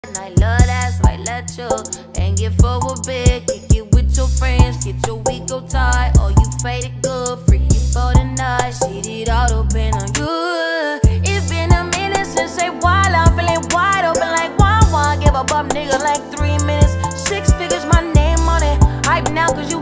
And I love that, so I let you and get forward big. Kick it with your friends, get your ego tight. Oh, you faded good, freaky for the night. Shit, it all depend on you. It's been a minute since they wild. I'm feeling wide open like wah. Give a bum nigga like 3 minutes. 6 figures, my name on it. Hype now cause you